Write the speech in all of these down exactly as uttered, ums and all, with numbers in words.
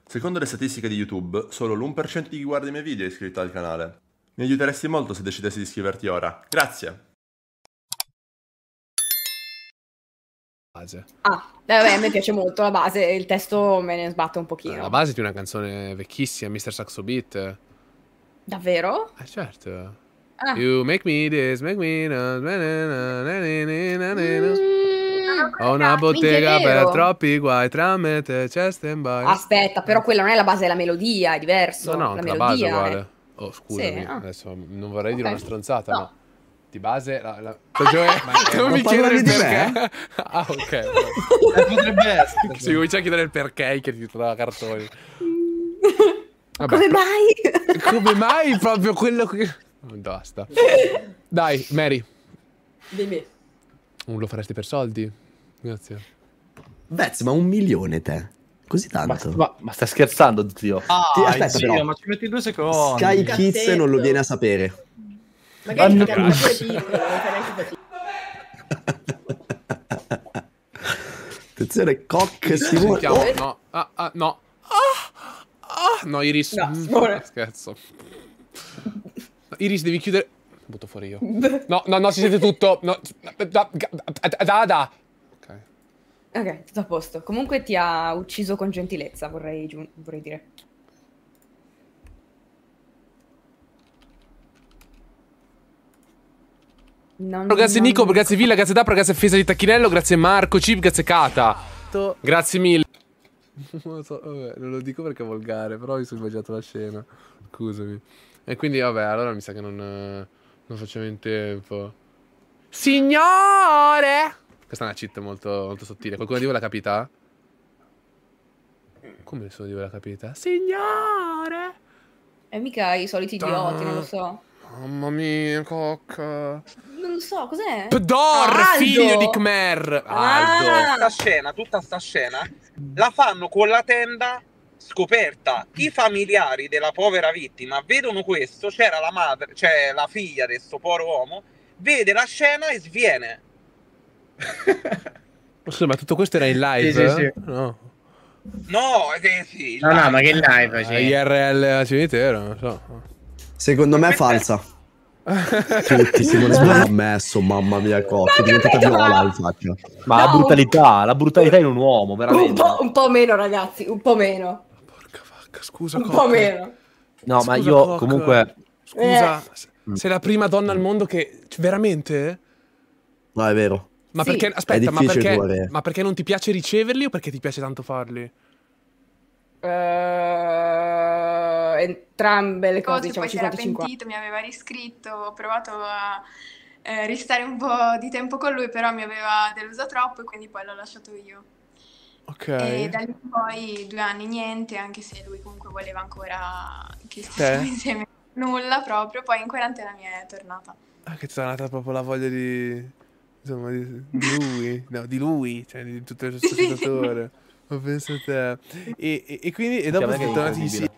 Secondo le statistiche di YouTube, solo l'uno per cento di chi guarda i miei video è iscritto al canale. Mi aiuteresti molto se decidessi di iscriverti ora. Grazie! Base. Ah, eh, vabbè, a me piace molto la base, il testo me ne sbatte un pochino. La base di una canzone vecchissima, mister Saxo Beat. Davvero? Eh certo. Ah. You make me this, make me na, na, na, na, na, na, na. Ho una bottega per troppi guai, tra me te c'è stand by. Aspetta, però quella non è la base della melodia, è diverso. No, no, la, la base è uguale. È... Oh, scusami, sì, ah. adesso non vorrei dire okay. una stronzata, no. ma di base la, la... Gioè, non mi chiedere il perché? Ah, ok. Eh, potrebbe essere. Si comincia a chiedere il perché che ti trova cartoni. Vabbè, come mai? Come mai proprio quello che... Basta. Dai, Mary. Dimmi. Non lo faresti per soldi? Grazie. Vez, ma un milione te? Così tanto? Ma, ma, ma stai scherzando, zio? Ah, Ti, aspetta, zio, però. ma ci metti due secondi. Sky Kids non lo viene a sapere. Magari Ma ti no. Attenzione, cock si muove. Sentiamo, no. Ah, ah, no. Ah, ah, no, Iris. No, mm, scherzo. No, Iris, devi chiudere... Butto fuori io. No, no, no, si sente tutto. No. Da, da, da. Ok. Ok, tutto a posto. Comunque ti ha ucciso con gentilezza, vorrei, vorrei dire. Non, grazie non... Nico, grazie Villa, grazie Dapra, grazie Fesa di Tacchinello, grazie Marco, Chip, grazie Kata. Grazie mille. Non lo so, vabbè, non lo dico perché è volgare, però mi sono immaginato la scena. Scusami. E quindi vabbè, allora mi sa che non, non facciamo in tempo. Signore! Questa è una cheat molto, molto sottile. Qualcuno di voi l'ha capita? Come nessuno di voi l'ha capita? Signore! E mica i soliti idioti, non lo so. Mamma mia, cocca. Non lo so, cos'è? Pdor, ah, figlio di Khmer. Aldo. Ah. Sta scena, tutta sta scena, la fanno con la tenda scoperta. I familiari della povera vittima vedono questo, c'era la madre, cioè la figlia di sto povero uomo, vede la scena e sviene. Scusa, ma tutto questo era in live? Sì, sì, sì. No. No, eh, sì, no, no, ma che live? Ah, I R L al cimitero, non so. Secondo me è falsa. Tutti, Simone Sbra ha messo, mamma mia, cocca, è diventata viola in faccia. Ma no, la brutalità, la brutalità in un uomo, veramente. Un po', un po' meno, ragazzi, un po' meno. Porca vacca, scusa, Un cocca. po' meno. No, scusa, ma io cocca. comunque... Scusa, eh. sei la prima donna al mondo che... Veramente? No, è vero. Ma sì. perché, aspetta, ma difficile perché, trovare. ma perché non ti piace riceverli o perché ti piace tanto farli? Uh, entrambe le cose, diciamo poi si era cinquanta cinquanta. pentito, mi aveva riscritto, ho provato a eh, restare un po' di tempo con lui, però mi aveva deluso troppo e quindi poi l'ho lasciato io. Ok. E da lì in poi due anni niente, anche se lui comunque voleva ancora che stessimo Te? insieme. Nulla proprio, poi in quarantena mi è tornata. Ah, che ti è nata proprio la voglia di... Insomma, di, di lui. No, di lui, cioè di tutto il suo spettatore. Ma penso a te. E, e, e quindi, e dopo siete tornati insieme.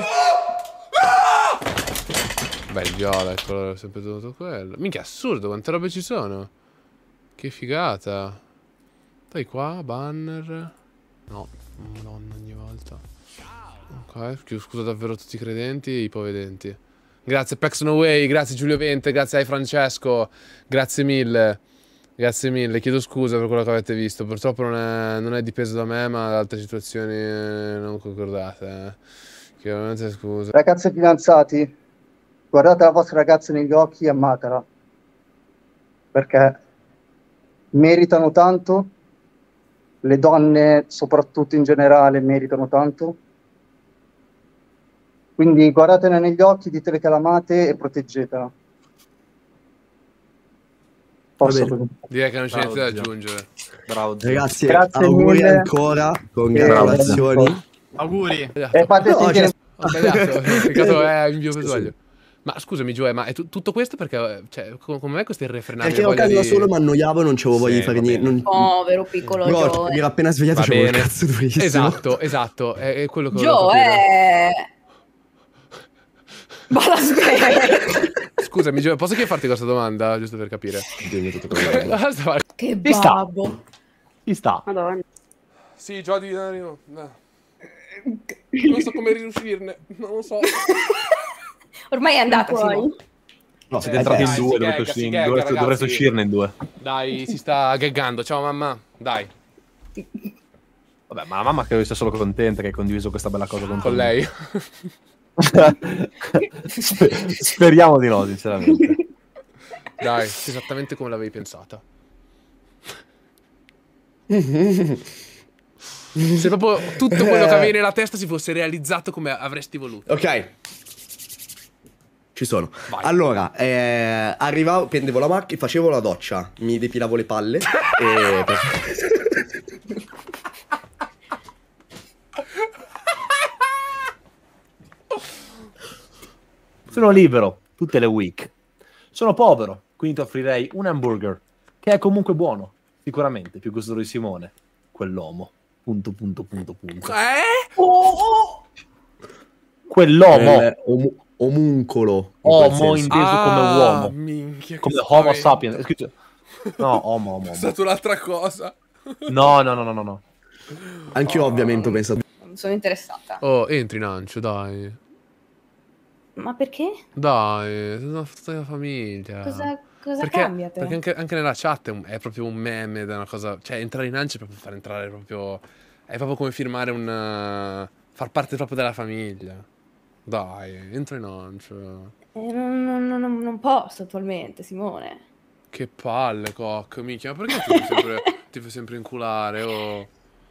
Beh, il viola, il colore è sempre tutto quello. Minchia, assurdo, quante robe ci sono. Che figata. Dai qua, banner. No, madonna, ogni volta. Ok, scusa davvero tutti i credenti e i povedenti. Grazie Pex No Way, grazie Giulio Vente, grazie ai Francesco. Grazie mille. Grazie mille, chiedo scusa per quello che avete visto. Purtroppo non è, non è dipeso da me, ma da altre situazioni non concordate. Eh. Chiaramente scusa. Ragazzi fidanzati, guardate la vostra ragazza negli occhi e amatela. Perché meritano tanto, le donne soprattutto in generale meritano tanto. Quindi guardatela negli occhi, ditele che l'amate e proteggetela. Posso Direi che non c'è niente da zio. aggiungere. Bravo, zio. Ragazzi, Grazie auguri mille. ancora, Eh, congratulazioni. Auguri. E fate No, sentire... Ho sbagliato, ho cliccato eh, invio visuale. Ma scusami Gioè, ma è tu- tutto questo perché, cioè, com- come mai questa irrefrenabile Perché ero a voglia casa di... solo, mi annoiavo e non c'avevo voglia Sì, di fare va niente. bene. Non... Povero piccolo Bro, Joe. mi ero appena svegliato e Va c'avevo il bene. cazzo durissimo. Esatto, esatto, è, è quello che volevo Joe capire. è... Ma la smetti. Scusami Gioè, posso che farti questa domanda, giusto per capire? Basta, Che Ci sta. babbo. Ci sta. Madonna. Sì, Gioia di Dario. No. Non so come riuscirne. Non lo so. Ormai è andata, Puoi. Simo. No, siete Eh, entrati dai, in due, si dovete, gagga, usci- si gagga, dovreste, ragazzi. dovreste uscirne in due. Dai, si sta gaggando. Ciao mamma. Dai, Vabbè, ma la mamma credo sia solo contenta che hai condiviso questa bella cosa con, con te. lei. Sper- Speriamo di no, sinceramente. Dai, esattamente come l'avevi pensata. Se proprio tutto quello che avevi nella testa si fosse realizzato come avresti voluto. Ok. Ci sono. Vai. Allora, eh, arrivavo, prendevo la macchina, facevo la doccia, mi depilavo le palle e... Sono libero tutte le week. Sono povero, quindi ti offrirei un hamburger, che è comunque buono, sicuramente, più gustoso di Simone, quell'uomo. Punto, punto, punto, punto. Eh? Quell'uomo, Eh, om- omuncolo. in Homo quel senso. inteso come uomo, Minchia, che come spavento. Homo sapiens. È scritto- No, Homo, Homo, È Homo. stata un'altra cosa. No, no, no, no, no, no. Anch'io ovviamente ho pensato. Non sono interessata. Oh, entri Nancio, dai. Ma perché? Dai, una foto della famiglia. Cosa, cosa Perché, cambia te? perché anche, anche nella chat è, un- è proprio un meme, è una cosa... Cioè, entrare in Nancio è proprio far entrare proprio... È proprio come firmare un... uh, far parte proprio della famiglia. Dai, entra in Nancio. Eh, non, non- non- non posso attualmente, Simone. Che palle, Coc, minchia, ma perché ti fai sempre, ti fai sempre inculare, oh?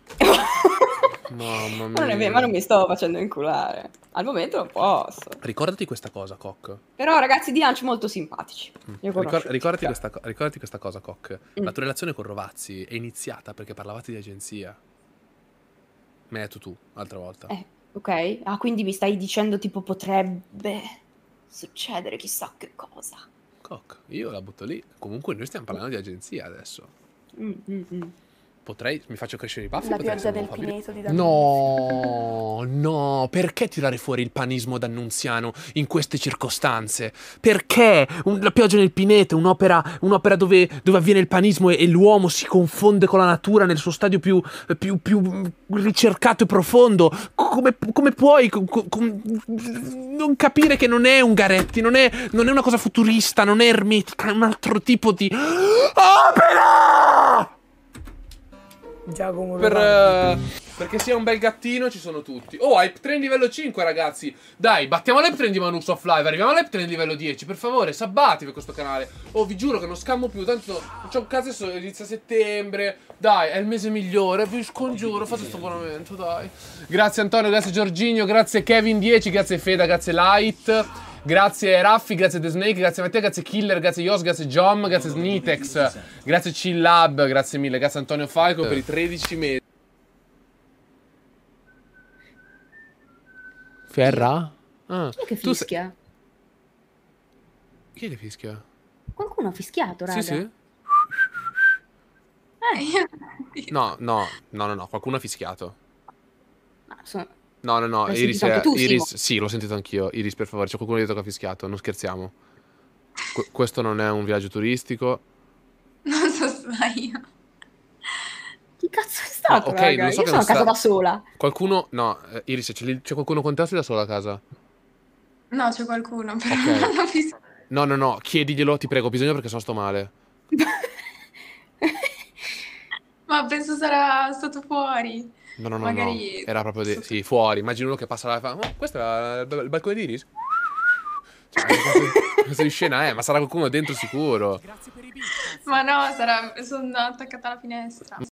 Mamma Ma non è mia. vero, ma non mi sto facendo inculare. Al momento non posso. Ricordati questa cosa, Coc. Però ragazzi di lancio molto simpatici. Io Ricor- conosco. ricordati, questa, co- ricordati questa cosa, Coc. Mm. La tua relazione con Rovazzi è iniziata perché parlavate di agenzia. Mi hai detto tu, l'altra volta. Eh, ok. Ah, quindi mi stai dicendo tipo potrebbe succedere chissà che cosa. Coc, io la butto lì. Comunque noi stiamo parlando di agenzia adesso. Mm, mm, mm. Potrei, mi faccio crescere i baffi. La potrei pioggia essere del un po' Pineto di Davide. No, no, perché tirare fuori il panismo d'Annunziano in queste circostanze? Perché Un- la pioggia nel Pineto, un'opera, un'opera dove, dove avviene il panismo e, e l'uomo si confonde con la natura nel suo stadio più, più, più ricercato e profondo? Come, come puoi co- co- com- non capire che non è Ungaretti, non è, non è una cosa futurista, non è ermetica, è un altro tipo di opera! Giacomo Per, Leopardi. eh, perché sia un bel gattino ci sono tutti. Oh, Hype Train livello cinque, ragazzi. Dai, battiamo l'Hype Train di Manus of Live. Arriviamo all'Hype Train livello dieci. Per favore, sabbatevi questo canale. Oh, vi giuro che non scammo più. Tanto non c'ho un cazzo, adesso inizia settembre. Dai, è il mese migliore. Vi scongiuro, fate sto abbonamento, dai. Grazie Antonio, grazie Giorginio, grazie Kevin dieci, grazie Feda, grazie Light. Grazie Raffi, grazie The Snake, grazie Mattia, grazie Killer, grazie Yos, grazie Jom, grazie Snitex, grazie Chill Lab, grazie mille, grazie Antonio Falco per i tredici mesi. Ferra? Ah, Chi è che tu sei- fischia? Chi è che fischia? Qualcuno ha fischiato, raga. Sì, sì. Eh, io- No, no, no, no, no, qualcuno ha fischiato. Ma sono- No, no, no, L'hai Iris, sentito anche tu, Iris, Simo? sì, l'ho sentito anch'io. Iris, per favore, c'è qualcuno dietro che ha fischiato, non scherziamo. Qu- questo non è un viaggio turistico. Non so se io. Chi cazzo è stato, ok, raga? non so Io che sono non a casa sta- da sola. Qualcuno, no, eh, Iris, c'è, lì- c'è qualcuno con te o sei da sola a casa? No, c'è qualcuno, però Ok. non l'ho visto. No, no, no, chiediglielo, ti prego, ho bisogno perché sennò sto male. Ma penso sarà stato fuori. No, no, no, Magari- no, era proprio di- sì, fuori. Immagino uno che passa là e fa, oh, questo è il balcone di Iris? Cioè, questo, questo di scena è, ma sarà qualcuno dentro sicuro. Ma no, sarà... sono attaccata alla finestra.